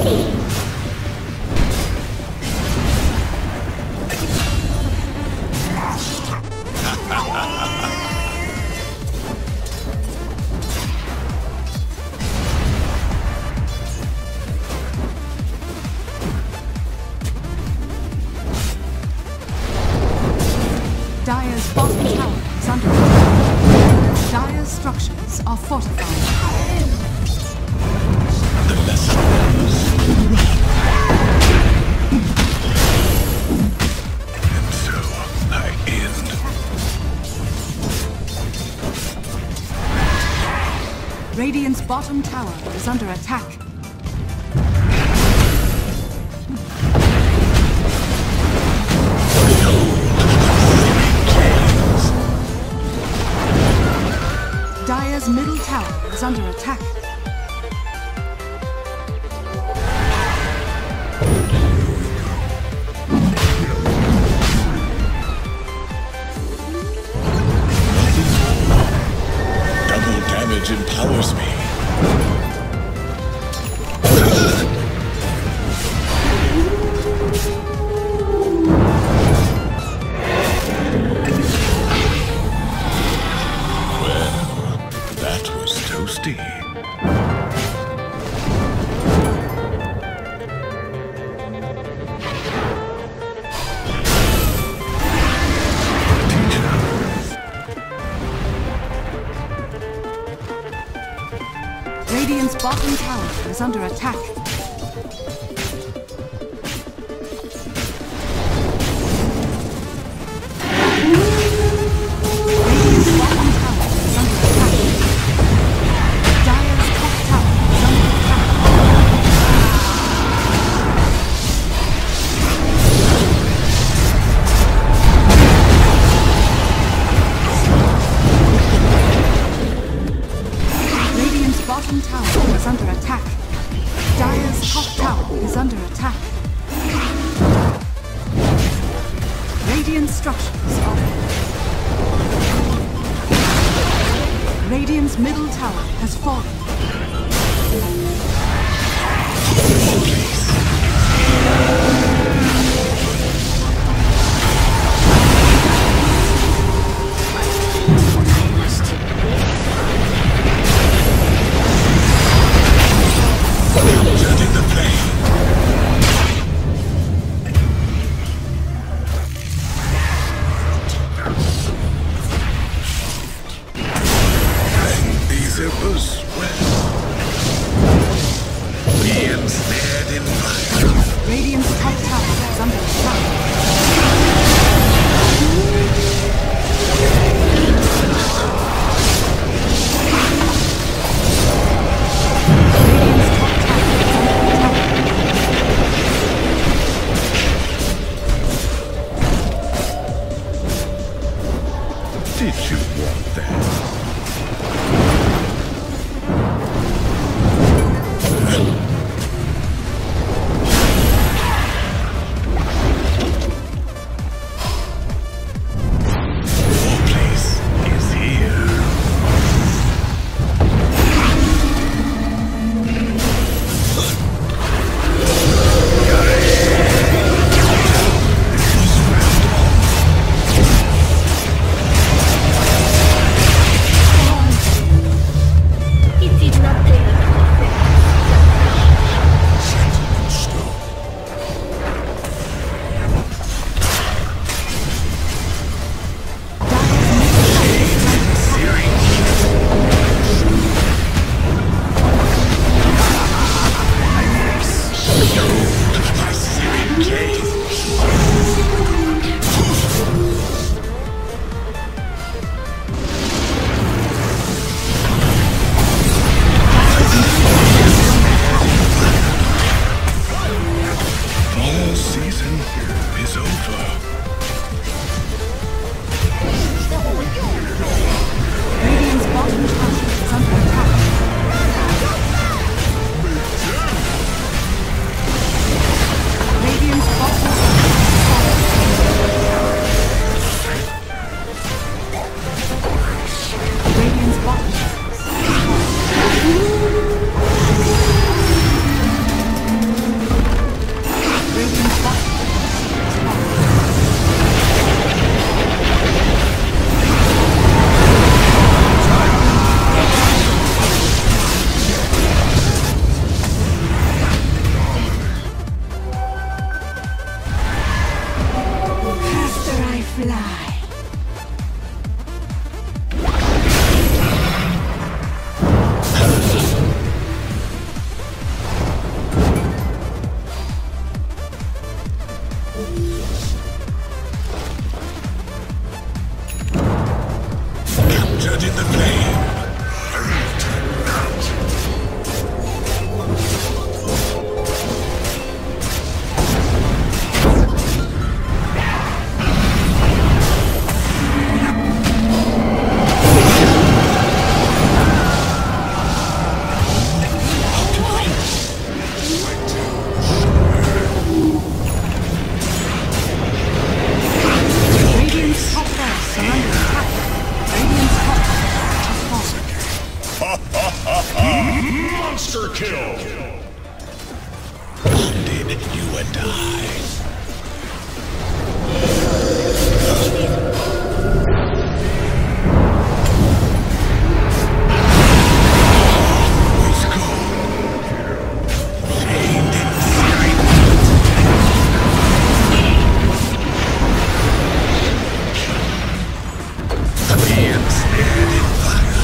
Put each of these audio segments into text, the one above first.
Dire's bottom tower is under attack. Dire's structures are fortified. The lesson is run. And so I end. Radiant's bottom tower is under attack. Dire's middle tower is under attack. Double damage empowers me. That was toasty. Radiant's bottom tower is under attack. Radiant's bottom tower is under attack. Dire's top tower is under attack. Radiant's bottom tower is under attack. Dire's top tower is under attack. Radiant structures are... Radiant's middle tower has fallen. Turning the flame. These apples well. We ensnared in fire. Radiant's top tower is under attack. Radiant's top tower is under attack. Did you want that? Monster kill! Bonded, you and I. Always go. Chained in sight. The ensnared in fire.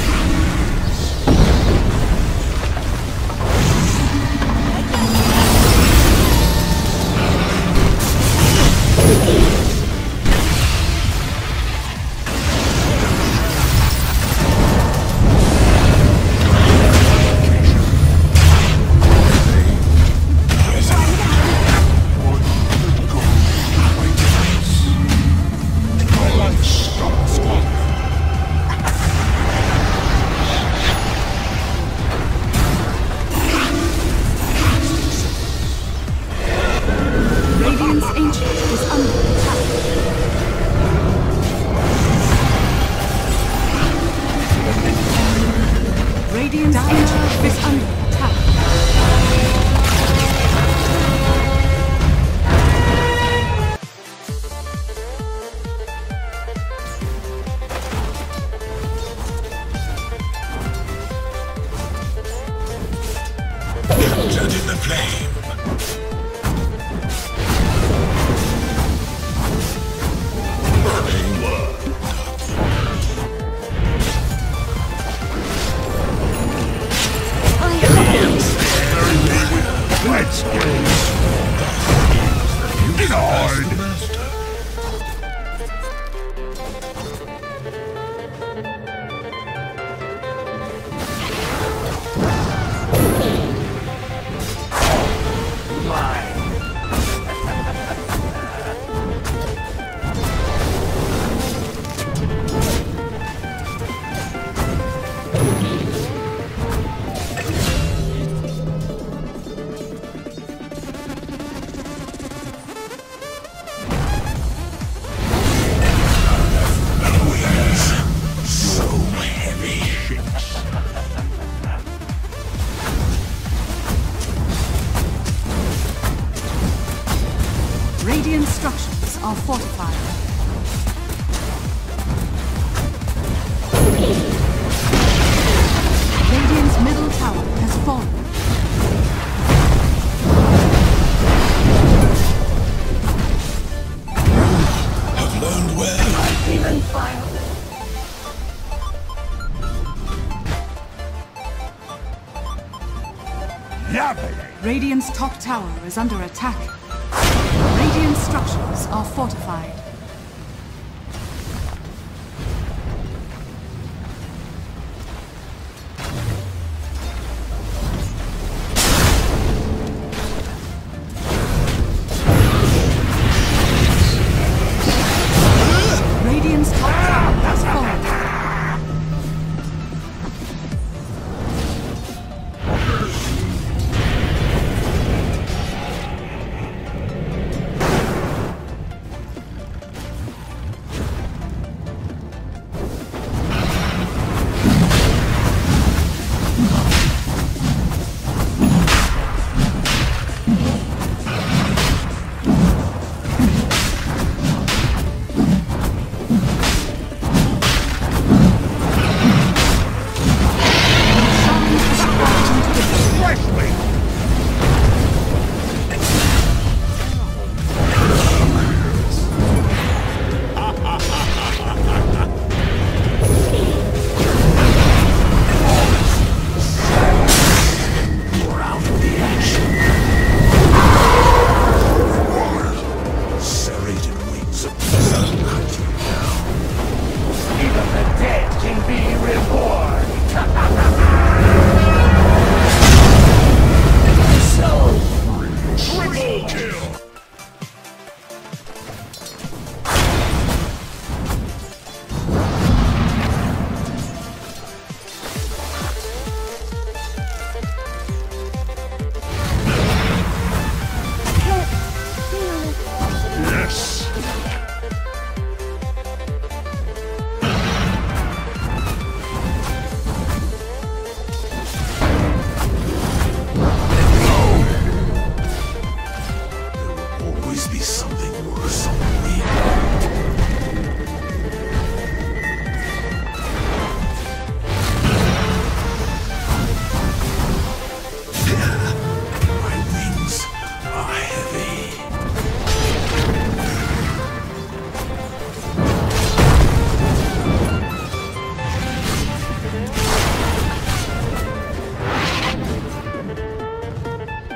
Radiant's Ancient is under attack. Radiant's Ancient is under attack. Captured in the flame. Burning blood. Let's go! Guard. Master. So heavy. Radiant structures are fortified. Radiant's middle tower has fallen. Have learned well. Radiant's top tower is under attack. Radiant structures are fortified. Radiant's top tower has fallen.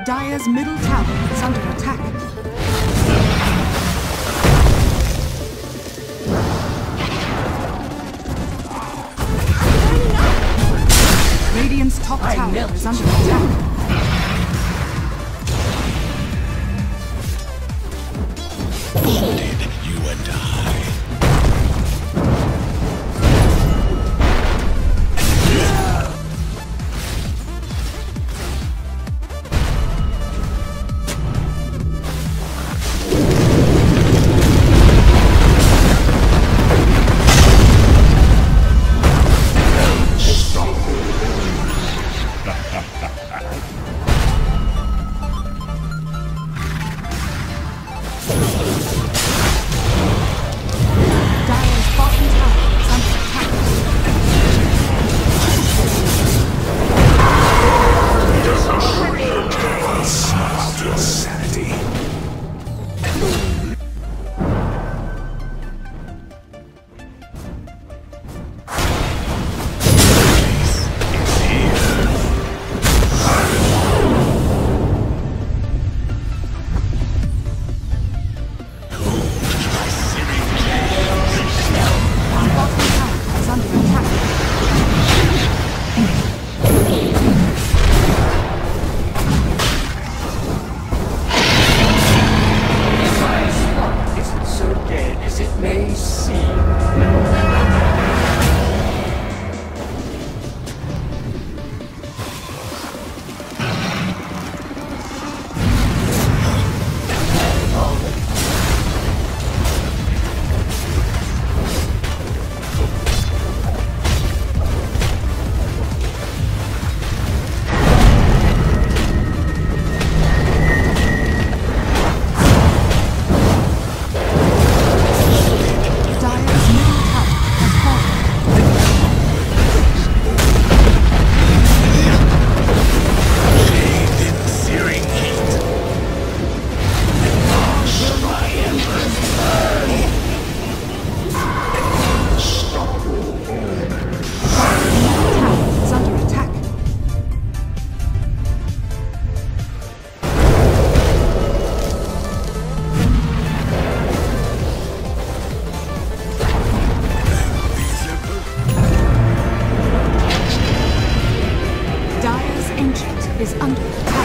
Dire's middle tower is under attack. Radiant's top tower is under attack. Bonded, you and I. Is under attack.